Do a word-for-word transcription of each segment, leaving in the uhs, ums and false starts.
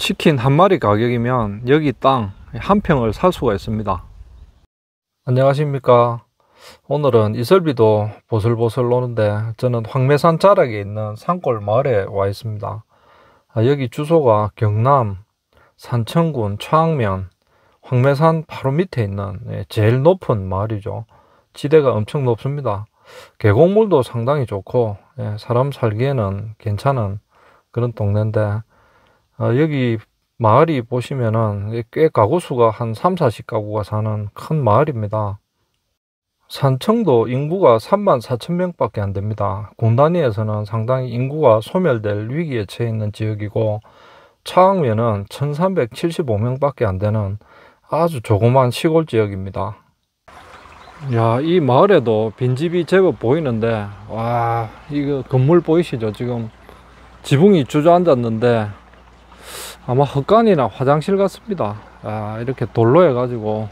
치킨 한 마리 가격이면 여기 땅 한 평을 살 수가 있습니다. 안녕하십니까. 오늘은 이설비도 보슬보슬 노는데 저는 황매산 자락에 있는 산골 마을에 와 있습니다. 아, 여기 주소가 경남 산청군 처악면 황매산 바로 밑에 있는 제일 높은 마을이죠. 지대가 엄청 높습니다. 계곡물도 상당히 좋고 사람 살기에는 괜찮은 그런 동네인데, 어, 여기 마을이 보시면은 꽤 가구 수가 한 삼, 사십 가구가 사는 큰 마을입니다. 산청도 인구가 삼만 사천 명밖에 안 됩니다. 군 단위에서는 상당히 인구가 소멸될 위기에 처해 있는 지역이고, 처악면은 천삼백칠십오 명밖에 안 되는 아주 조그만 시골 지역입니다. 야, 이 마을에도 빈집이 제법 보이는데, 와, 이거 건물 보이시죠? 지금 지붕이 주저앉았는데 아마 헛간이나 화장실 같습니다. 아, 이렇게 돌로 해가지고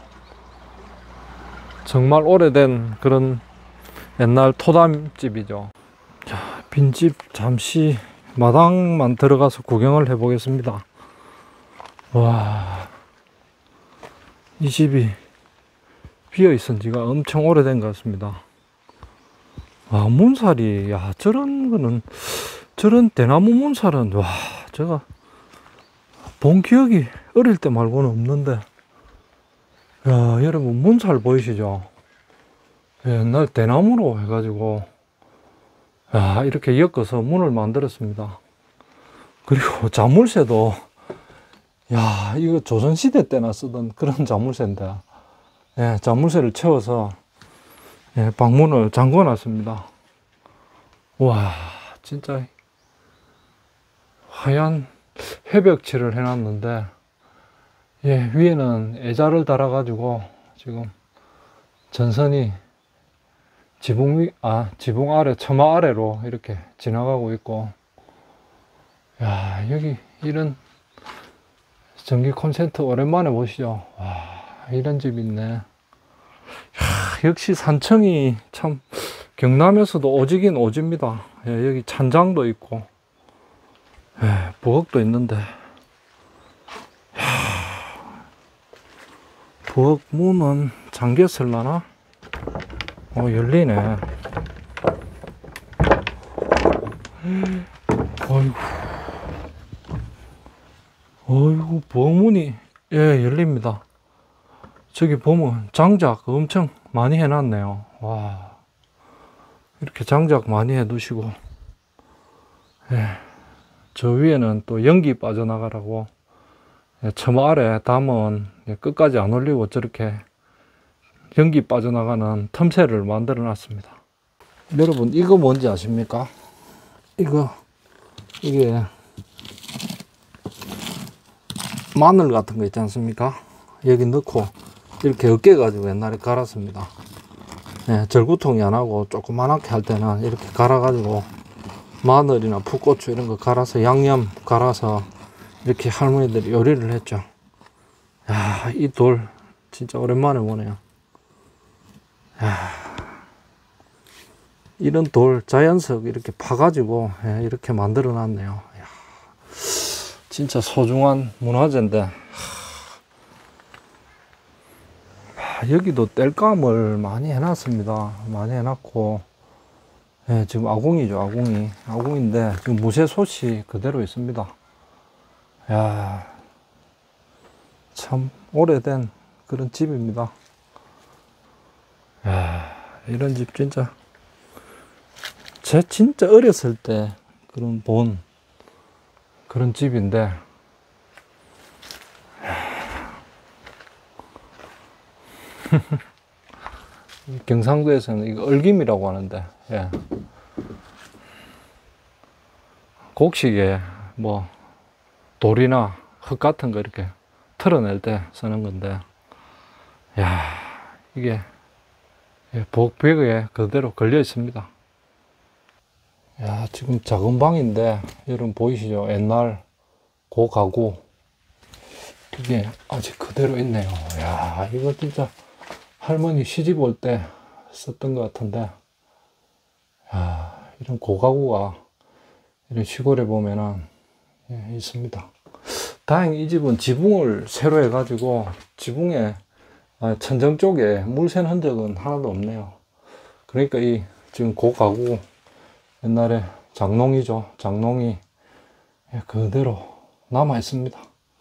정말 오래된 그런 옛날 토담집이죠. 자, 빈집 잠시 마당만 들어가서 구경을 해 보겠습니다. 와, 이 집이 비어 있은 지가 엄청 오래된 것 같습니다. 와, 문살이, 야, 저런 거는, 저런 대나무 문살은, 와, 제가 본 기억이 어릴 때 말고는 없는데, 야, 여러분 문살 보이시죠? 옛날 대나무로 해가지고, 야, 이렇게 엮어서 문을 만들었습니다. 그리고 자물쇠도, 야, 이거 조선시대 때나 쓰던 그런 자물쇠인데, 예, 자물쇠를 채워서, 예, 방문을 잠궈 놨습니다. 와, 진짜 하얀 회벽칠을 해놨는데, 예, 위에는 애자를 달아가지고 지금 전선이 지붕 위, 아, 지붕 아래, 처마 아래로 이렇게 지나가고 있고, 야, 여기 이런 전기 콘센트 오랜만에 보시죠. 와, 이런 집이 있네. 야, 역시 산청이 참 경남에서도 오지긴 오집니다. 예, 여기 찬장도 있고, 예, 부엌도 있는데, 부엌 문은 잠겼을라나? 어, 열리네. 어이구. 어이구, 부엌 문이, 예, 열립니다. 저기 보면 장작 엄청 많이 해놨네요. 와. 이렇게 장작 많이 해 두시고, 예. 저 위에는 또 연기 빠져나가라고, 예, 처마 아래 담은 끝까지 안 올리고 저렇게 연기 빠져나가는 틈새를 만들어 놨습니다. 여러분, 이거 뭔지 아십니까? 이거, 이게 마늘 같은 거 있지 않습니까? 여기 넣고 이렇게 으깨 가지고 옛날에 갈았습니다. 예, 절구통이 안 하고 조그만하게 할 때는 이렇게 갈아 가지고 마늘이나 풋고추 이런 거 갈아서 양념 갈아서 이렇게 할머니들이 요리를 했죠. 야, 이 돌 진짜 오랜만에 보네요. 야, 이런 돌 자연석 이렇게 파가지고, 예, 이렇게 만들어 놨네요. 야, 진짜 소중한 문화재인데, 하, 여기도 땔감을 많이 해놨습니다. 많이 해놨고, 예, 지금 아궁이죠, 아궁이. 아궁인데 지금 무쇠솥이 그대로 있습니다. 야, 참 오래된 그런 집입니다. 야, 이런 집 진짜 제 진짜 어렸을 때 그런 본 그런 집인데, 경상도에서는 이거 얼김이라고 하는데, 예, 곡식에 뭐 돌이나 흙 같은 거 이렇게 털어낼 때 쓰는 건데, 야, 이게 부엌 벽에 그대로 걸려 있습니다. 야, 지금 작은 방인데 여러분 보이시죠? 옛날 고 가구 이게 아직 그대로 있네요. 야, 이거 진짜 할머니 시집 올 때 썼던 것 같은데, 야, 이런 고가구가 이런 시골에 보면은, 예, 있습니다. 다행히 이 집은 지붕을 새로 해가지고 지붕에 천정 쪽에 물 샌 흔적은 하나도 없네요. 그러니까 이 지금 그 가구 옛날에 장롱이죠. 장롱이 그대로 남아 있습니다.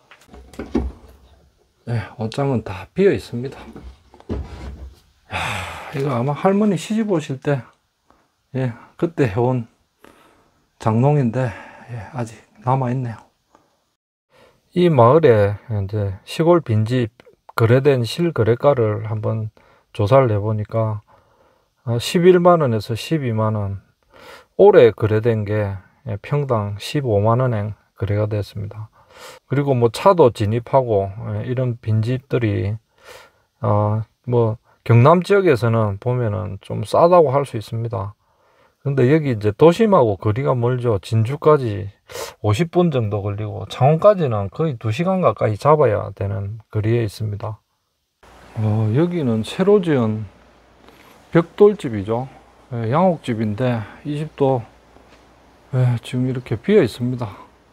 네, 옷장은 다 비어 있습니다. 야, 이거 아마 할머니 시집 오실 때 예, 그때 해온 장롱인데 예, 아직 남아 있네요. 이 마을에 이제 시골 빈집 거래된 실거래가를 한번 조사를 해보니까 십일만 원에서 십이만 원, 올해 거래된 게 평당 십오만 원에 거래가 됐습니다. 그리고 뭐 차도 진입하고 이런 빈집들이 어 뭐 경남 지역에서는 보면은 좀 싸다고 할 수 있습니다. 근데 여기 이제 도심하고 거리가 멀죠. 진주까지 오십 분 정도 걸리고 창원까지는 거의 두 시간 가까이 잡아야 되는 거리에 있습니다. 어, 여기는 새로 지은 벽돌집이죠. 예, 양옥집인데 이 집도 예, 지금 이렇게 비어 있습니다.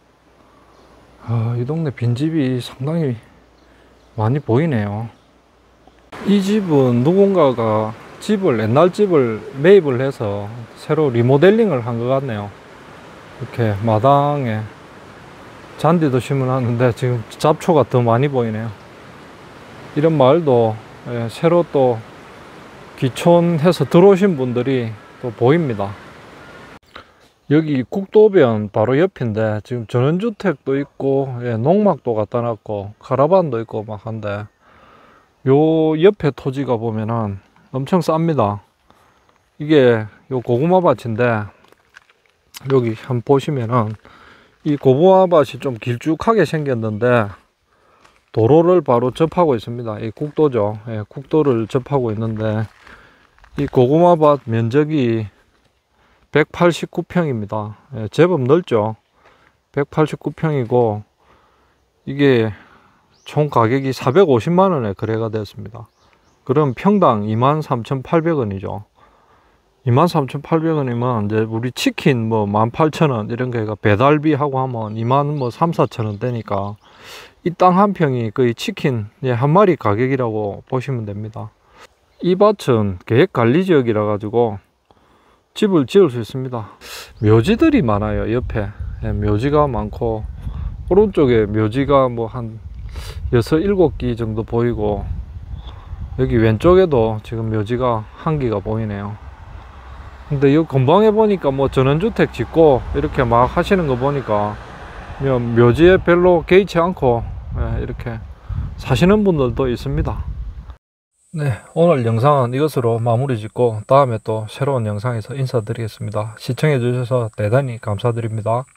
어, 이 동네 빈집이 상당히 많이 보이네요. 이 집은 누군가가 집을 옛날 집을 매입을 해서 새로 리모델링을 한 것 같네요. 이렇게 마당에 잔디도 심어놨는데 지금 잡초가 더 많이 보이네요. 이런 마을도 예, 새로 또 귀촌해서 들어오신 분들이 또 보입니다. 여기 국도변 바로 옆인데 지금 전원주택도 있고 예, 농막도 갖다 놨고 카라반도 있고 막 한데 요 옆에 토지가 보면은 엄청 쌉니다. 이게 요 고구마 밭인데 여기 한번 보시면은 이 고구마 밭이 좀 길쭉하게 생겼는데 도로를 바로 접하고 있습니다. 이 국도죠. 예, 국도를 접하고 있는데 이 고구마 밭 면적이 백팔십구 평입니다. 예, 제법 넓죠. 백팔십구 평이고 이게 총 가격이 사백오십만 원에 거래가 됐습니다. 그럼 평당 이만 삼천팔백 원이죠. 이만 삼천팔백 원이면 이제 우리 치킨 뭐 만 팔천 원 이런 거가 배달비 하고 하면 이만 뭐 삼, 사천 원 되니까 이 땅 한 평이 거의 치킨 한 마리 가격이라고 보시면 됩니다. 이 밭은 계획관리지역이라 가지고 집을 지을 수 있습니다. 묘지들이 많아요. 옆에 묘지가 많고 오른쪽에 묘지가 뭐 한 여섯, 일곱 기 정도 보이고 여기 왼쪽에도 지금 묘지가 한 기가 보이네요. 근데 이 근방에 보니까 뭐 전원주택 짓고 이렇게 막 하시는 거 보니까 묘지에 별로 개의치 않고 이렇게 사시는 분들도 있습니다. 네, 오늘 영상은 이것으로 마무리 짓고 다음에 또 새로운 영상에서 인사드리겠습니다. 시청해 주셔서 대단히 감사드립니다.